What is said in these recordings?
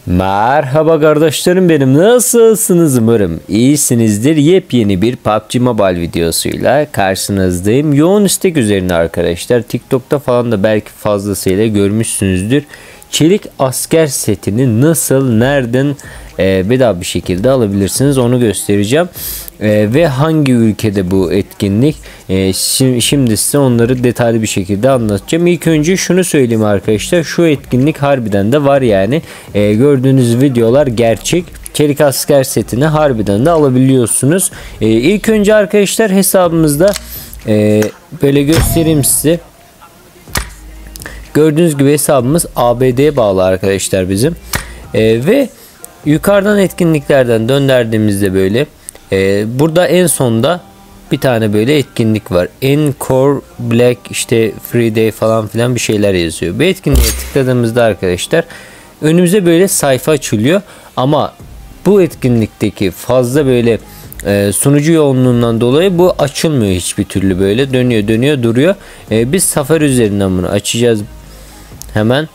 Merhaba kardeşlerim benim, nasılsınız? Umarım iyisinizdir. Yepyeni bir PUBG Mobile videosuyla karşınızdayım. Yoğun istek üzerine arkadaşlar. TikTok'ta falan da belki fazlasıyla görmüşsünüzdür. Çelik asker setini nasıl, nereden bedava bir şekilde alabilirsiniz onu göstereceğim. Ve hangi ülkede bu etkinlik, şimdi size onları detaylı bir şekilde anlatacağım. İlk önce şunu söyleyeyim arkadaşlar, şu etkinlik harbiden de var yani. Gördüğünüz videolar gerçek. Çelik asker setini harbiden de alabiliyorsunuz. İlk önce arkadaşlar hesabımızda böyle göstereyim size. Gördüğünüz gibi hesabımız ABD'ye bağlı arkadaşlar bizim. Ve yukarıdan etkinliklerden döndürdüğümüzde böyle burada en sonda bir tane böyle etkinlik var. Encore Black işte Free Day falan filan bir şeyler yazıyor. Bu etkinliğe tıkladığımızda arkadaşlar önümüze böyle sayfa açılıyor. Ama bu etkinlikteki fazla böyle sunucu yoğunluğundan dolayı bu açılmıyor hiçbir türlü, böyle dönüyor duruyor. Biz Safari üzerinden bunu açacağız hemen.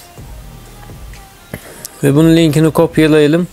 Ve bunun linkini kopyalayalım.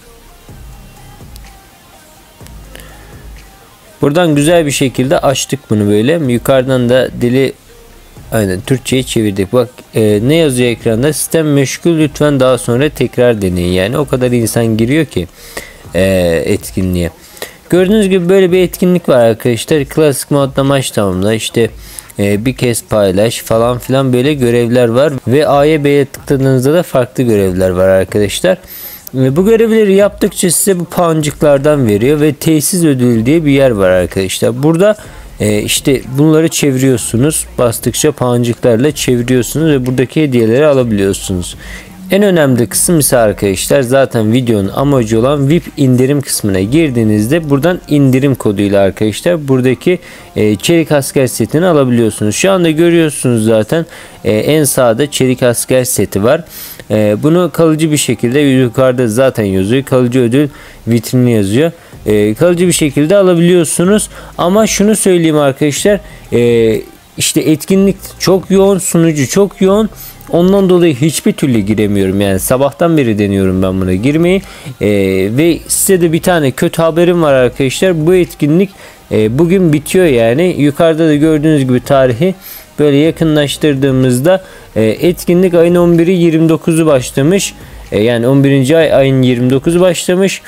Buradan güzel bir şekilde açtık bunu böyle. Yukarıdan da dili aynen Türkçe'ye çevirdik. Bak ne yazıyor ekranda? Sistem meşgul, lütfen daha sonra tekrar deneyin. Yani o kadar insan giriyor ki etkinliğe. Gördüğünüz gibi böyle bir etkinlik var arkadaşlar. Klasik modda maç tamamla, işte bir kez paylaş falan filan, böyle görevler var. Ve A'ya B'ye tıkladığınızda da farklı görevler var arkadaşlar. Ve bu görevleri yaptıkça size bu puancıklardan veriyor ve tesis ödülü diye bir yer var arkadaşlar. Burada işte bunları çeviriyorsunuz. Bastıkça puancıklarla çeviriyorsunuz ve buradaki hediyeleri alabiliyorsunuz. En önemli kısım ise arkadaşlar zaten videonun amacı olan VIP indirim kısmına girdiğinizde buradan indirim koduyla arkadaşlar buradaki çelik asker setini alabiliyorsunuz. Şu anda görüyorsunuz zaten en sağda çelik asker seti var. Bunu kalıcı bir şekilde, yukarıda zaten yazıyor, kalıcı ödül vitrini yazıyor. Kalıcı bir şekilde alabiliyorsunuz. Ama şunu söyleyeyim arkadaşlar, işte etkinlik çok yoğun, sunucu çok yoğun. Ondan dolayı hiçbir türlü giremiyorum. Yani sabahtan beri deniyorum ben buna girmeyi. Ve size de bir tane kötü haberim var arkadaşlar. Bu etkinlik bugün bitiyor yani. Yukarıda da gördüğünüz gibi tarihi böyle yakınlaştırdığımızda etkinlik ayın 11'i 29'u başlamış. Yani 11. ay ayın 29'u başlamış.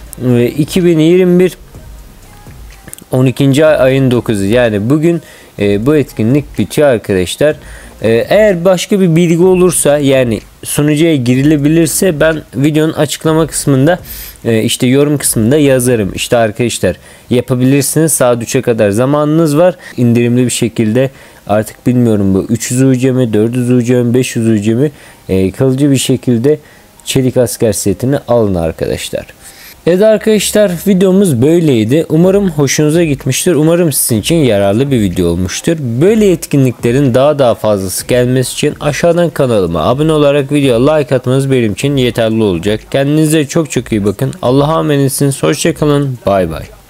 2021 12. ay ayın 9'u, yani bugün bu etkinlik bitiyor arkadaşlar. Eğer başka bir bilgi olursa, yani sunucuya girilebilirse, ben videonun açıklama kısmında işte yorum kısmında yazarım. İşte arkadaşlar yapabilirsiniz, saat 3'e kadar zamanınız var. İndirimli bir şekilde, artık bilmiyorum bu 300 UC mi, 400 UC mi, 500 UC mi, kalıcı bir şekilde çelik asker setini alın arkadaşlar. Evet arkadaşlar, videomuz böyleydi. Umarım hoşunuza gitmiştir. Umarım sizin için yararlı bir video olmuştur. Böyle etkinliklerin daha fazlası gelmesi için aşağıdan kanalıma abone olarak videoya like atmanız benim için yeterli olacak. Kendinize çok iyi bakın. Allah'a emanetsiniz. Hoşça kalın. Bay bay.